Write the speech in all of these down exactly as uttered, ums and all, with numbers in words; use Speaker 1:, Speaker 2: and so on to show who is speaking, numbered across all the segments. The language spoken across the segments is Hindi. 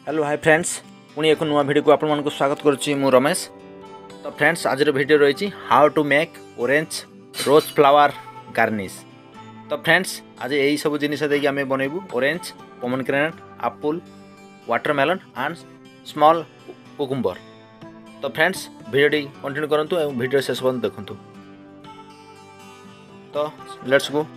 Speaker 1: हेलो हाय फ्रेंड्स पुणी एक नुआ वीडियो को आपण मानक स्वागत करुच्ची मु रमेश। तो फ्रेंड्स आज वीडियो रही how to make orange rose flower garnish. तो फ्रेंड्स आज यही सब जिनिस देकी आम बनइबू orange pomegranate apple watermelon and small cucumber. तो फ्रेंड्स वीडियो कंटिन्यू करंतु और वीडियो शेष पर्यंत देखंतु। तो लेट्स गो।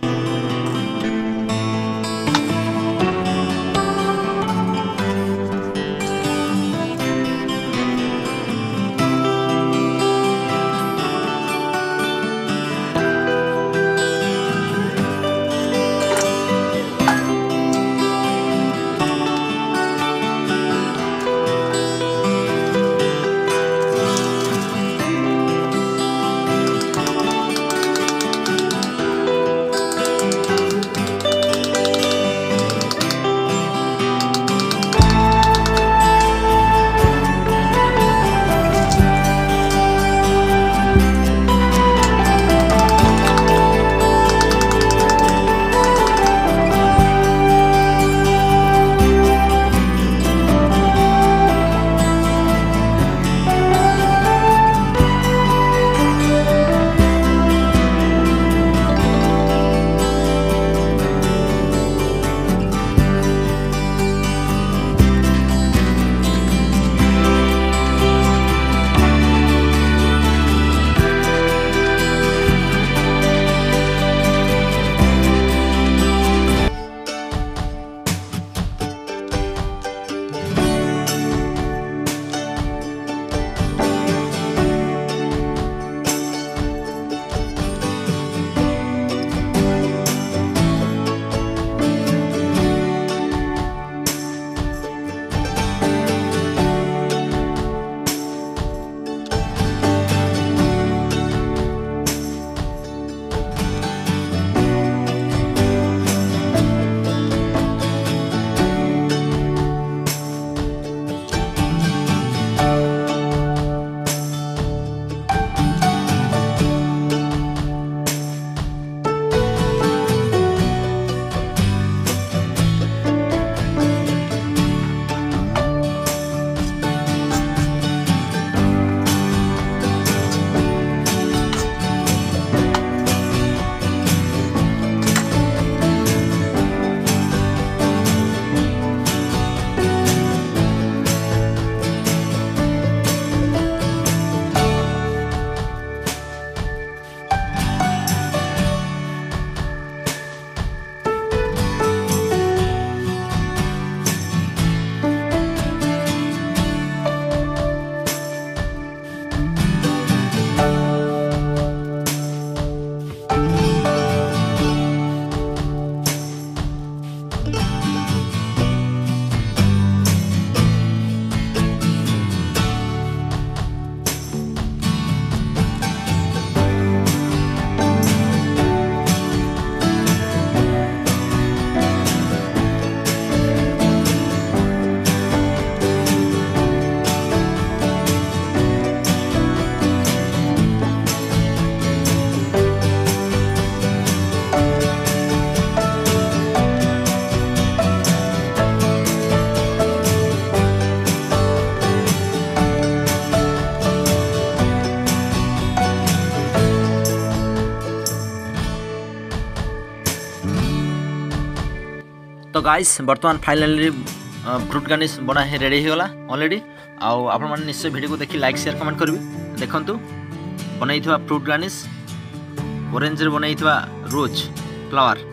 Speaker 2: तो गाइस बर्तमान फाइनली फ्रूट गार्निश बना है रेडी होगा ऑलरेडी। आउ आपण माने निश्चय वीडियो को देखि लाइक शेयर कमेंट करबी। देखंतु बनैथिबा फ्रूट गार्निश ऑरेंज रे बनैथिबा रोज फ्लावर।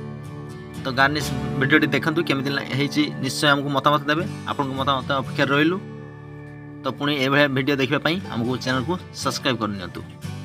Speaker 2: तो गार्निश वीडियो देखंतु केमिति हेछि निश्चय हमको मतामत देबे। आपन को मतामत अपेक्षा रहिलु। तो पुणी ए वीडियो देखबा पई हमको चैनल को सब्सक्राइब कर नियंतु।